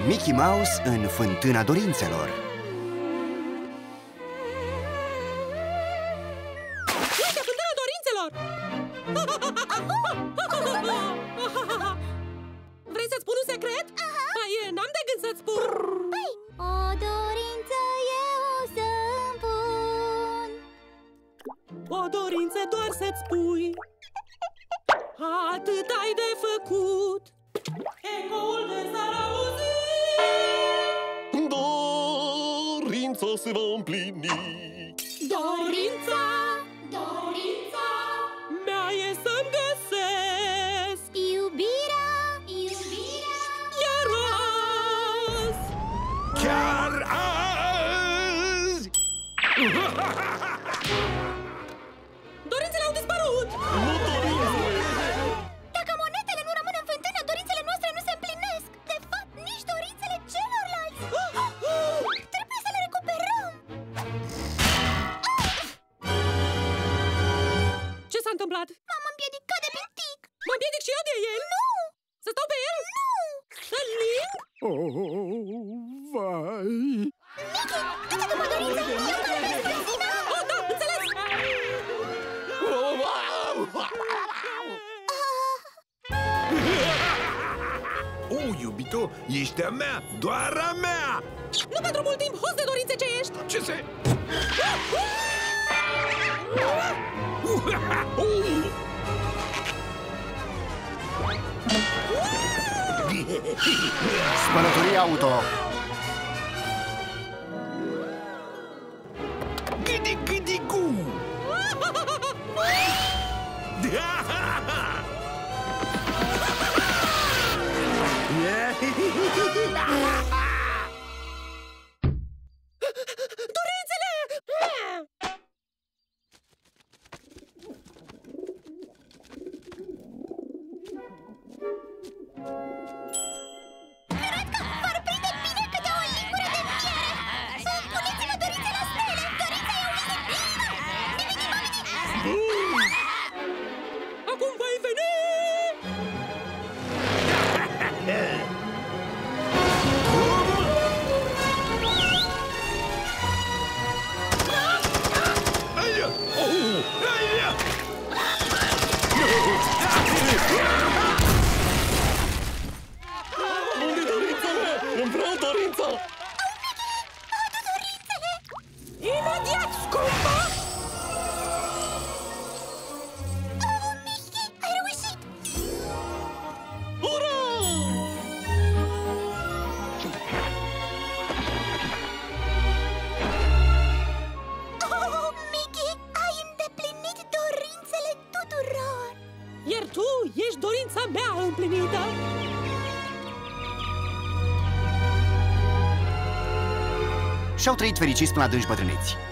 Mickey Mouse în Fântâna Dorințelor. Uite, Fântâna Dorințelor! Vrei să-ți spun un secret? N-am de gând să-ți spun. O dorință eu să-mi pun. O dorință doar să-ți spui, atât ai de făcut. Ecoul de s-ar auzi. Dorința se va împlini. Dorința mea e să-mi găsesc Iubirea iar azi. Chiar azi! Dorințele au dispărut. Dacă monetele nu rămân în fântână, dorințele noastre nu se împlinesc. De fapt, nici dorințele celorlalți. Trebuie să le recuperăm. Ce s-a întâmplat? M-am împiedicat de pictic. Mă împiedic și eu de el? Nu! Să stau pe el? Nu! Să ling? Vai! Mickey, du-te după dorință! Eu calmez benzina! Oh, da, înțeles! Iubito, ești a mea, doar a mea! Nu pentru mult timp, host de dorințe ce ești! Ce se... Spălătorie auto. Gâdi-gâdi-gu! Dorințele! Cred că v-ar prinde bine câte o lingură de fiere. Puneți-vă dorințe la stele. Dorința e o vizită. Acum voi veni! Unde dorința mea? Îmi vreau dorința! Adu dorințele. Imediat, scumpă! Oh, Mickey, ai reușit. Ura! Oh, Mickey, ai îndeplinit dorințele tuturor. Iar tu ești dorința mea împlinită! Și-au trăit fericiți până adânci bătrâneți.